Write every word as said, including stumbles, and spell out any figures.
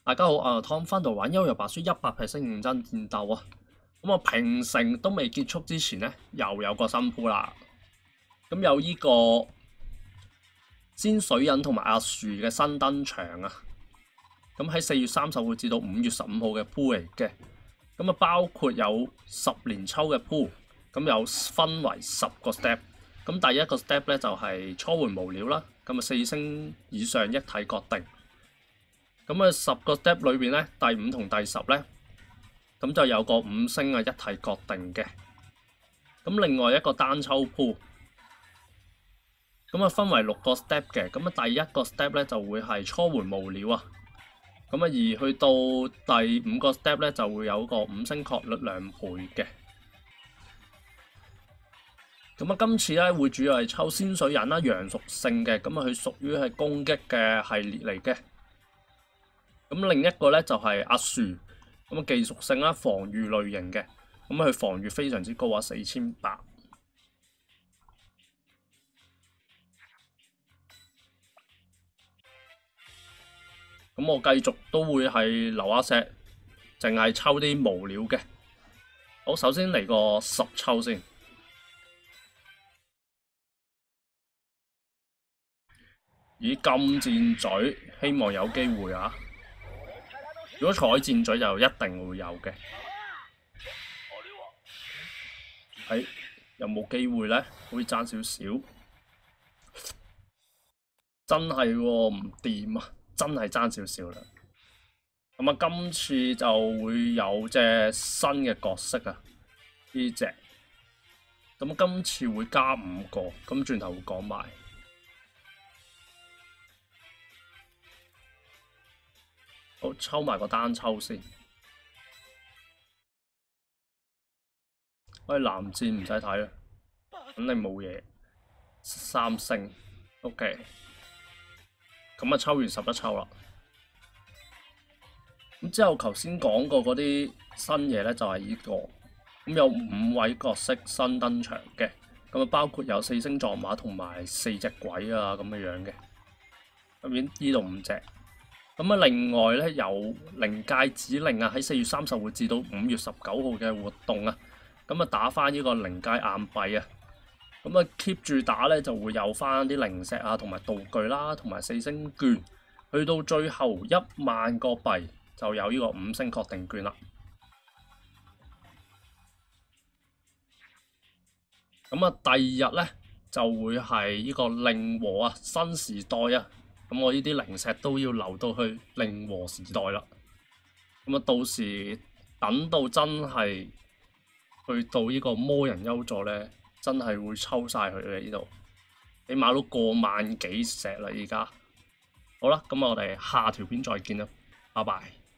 大家好，啊湯翻到玩《幽遊白書》一百 percent 認真戰鬥啊！咁啊，平城都未結束之前咧，又有個新鋪啦。咁有呢個仙水忍同埋阿樹嘅新登場啊！咁喺四月三十號至到五月十五號嘅鋪嚟嘅。咁啊，包括有十連抽嘅鋪，咁有分為十個 step。咁第一個 step 咧就係初回無料啦。咁啊，四星以上一體各定。咁啊，十個 step 裏邊咧，第五同第十咧，咁就有個五星啊一體各定嘅。咁另外一個單抽鋪，咁啊分為六個 step 嘅。咁啊，第一個 step 咧就會係初回無料啊。咁啊，而去到第五個 step 咧，就會有個五星確率兩倍嘅。咁啊，今次咧會主要係抽仙水忍啦，陽屬性嘅，咁啊佢屬於係攻擊嘅系列嚟嘅。咁另一個咧就係阿樹，咁啊技屬性啦，防禦類型嘅，咁佢防禦非常之高啊，四千八。咁我繼續都會係留下石，淨係抽啲無料嘅。好，首先嚟個十抽先。以金箭嘴，希望有機會啊！如果彩箭嘴就一定會有嘅。係、哎、有冇機會咧？可以爭少少。真係喎，唔掂啊！真係爭少少啦。咁啊，今次就會有隻新嘅角色啊，呢隻。咁今次會加五個，咁轉頭會講埋。好，抽埋個單抽先。喂，藍箭唔使睇啦，肯定冇嘢。三星 ，OK。咁啊，抽完十一抽啦。咁之後，頭先講過嗰啲新嘢咧，就係呢個。咁有五位角色新登場嘅，咁啊包括有四星撞馬同埋四隻鬼啊咁嘅樣嘅。咁邊呢度五隻。咁啊，另外咧有靈界指令啊，喺四月三十號至到五月十九號嘅活動啊，咁啊打翻呢個靈界硬幣啊，咁啊 keep 住打咧就會有翻啲零石啊，同埋道具啦，同埋四星券，去到最後一萬個幣就有呢個五星確定券啦。咁啊，第二日咧就會係呢個令和啊，新時代啊。咁我呢啲零石都要留到去令和時代啦。咁啊，到時等到真係去到呢個魔人優助咧，真係會抽晒佢嘅呢度，起碼都過萬幾石啦。而家好啦，咁我哋下條片再見啦，拜拜。